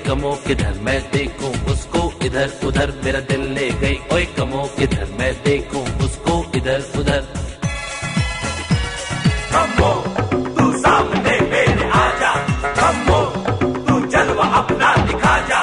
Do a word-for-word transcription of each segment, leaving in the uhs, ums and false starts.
कमो किधर मैं देखूं उसको इधर उधर, मेरा दिल ले गई ओए कमो किधर मैं देखूं उसको इधर उधर। कमो तू सामने मेरे आजा, कमो तू जलवा अपना दिखा जा।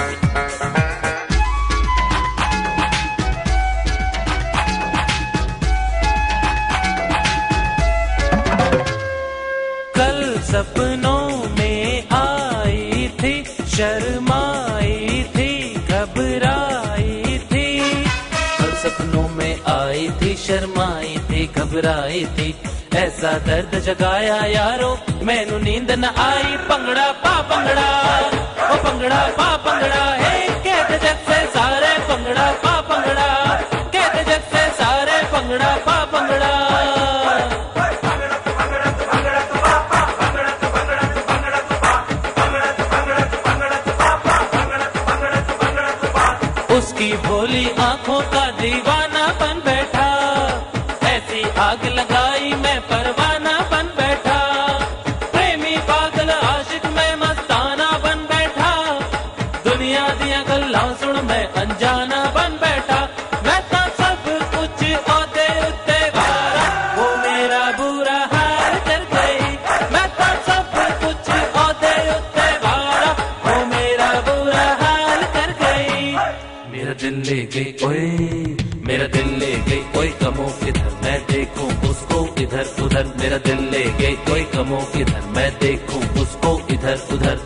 कल सपनों में आई थी, शर्माई थी, घबराई थी। कल सपनों में आई थी, शर्माई थी, घबराई थी। ऐसा दर्द जगाया यारो मैनू नींद न आई। पंगड़ा पा पंगड़ा ओ पंगड़ा पा पंगड़ा, हे कहते जग से सारे पंगड़ा पा पंगड़ा, कहते जग से सारे पंगड़ा पा पंगड़ा। उसकी भोली आंखों का दीवाना बन बैठा, ऐसी आग लगाई मैं परवाना बन बैठा। प्रेमी पागल आशिक मैं मस्ताना बन बैठा, दुनिया दिया गल्लां सुन मैं अनजाना बन बैठा। मैं तो सब कुछ ओदे उत्ते वारा, वो मेरा बुरा हाल कर गई। मैं तो सब कुछ ओदे उत्ते वारा, वो मेरा बुरा हाल कर गई। मेरा दिल ले गई ओए, मेरा दिल ले गई ओए कमो किधर मैं देखूं उसको इधर उधर। मेरा दिल ले गई ओए कमो किधर मैं देखूं उसको इधर उधर।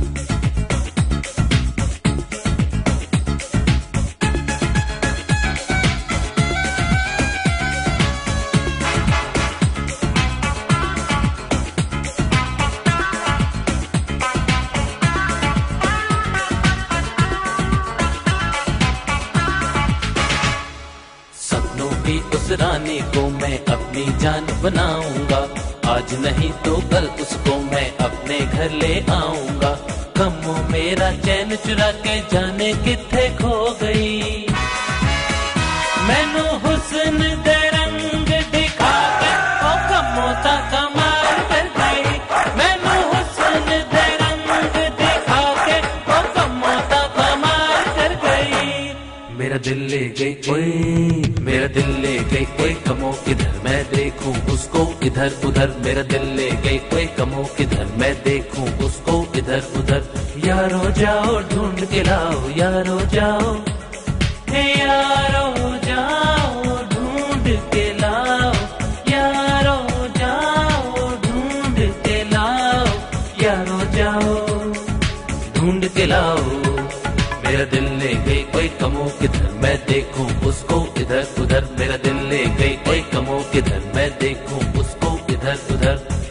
उस रानी को मैं अपनी जान बनाऊंगा, आज नहीं तो कल उसको मैं अपने घर ले आऊंगा। कमो मेरा चैन चुरा के जाने किथे खो गई, मैनू हुस्न दे रंग दिखा के ओ कमो ता कमाल कर गई। मैनू हुस्न दे रंग दिखा के ओ कमो ता कमाल कर गई। मेरा दिल ले गई ओए, मेरा दिल ले गई ओए कमो किधर मैं देखूं उसको इधर उधर। मेरा दिल ले गई ओए कमो किधर मैं देखूं उसको इधर उधर। यारो जाओ ढूंढ के लाओ, यारो जाओ, हे यारो जाओ ढूंढ के लाओ, यारो जाओ ढूंढ के लाओ, यारो जाओ ढूंढ के लाओ। मेरा दिल ले गई ओए कमो किधर मैं देखूं उसको इधर उधर। मेरा दिल ले गई ओए कमो किधर मैं देखूं उसको इधर उधर।